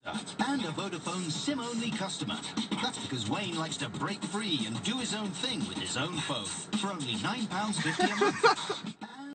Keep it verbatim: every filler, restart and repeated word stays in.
And a Vodafone SIM-only customer. That's because Wayne likes to break free and do his own thing with his own phone for only nine pounds fifty a month.